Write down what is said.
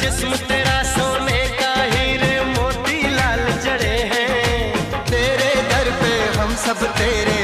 जिस्म तेरा सोने का हीरे मोती लाल जड़े हैं। तेरे दर पे हम सब तेरे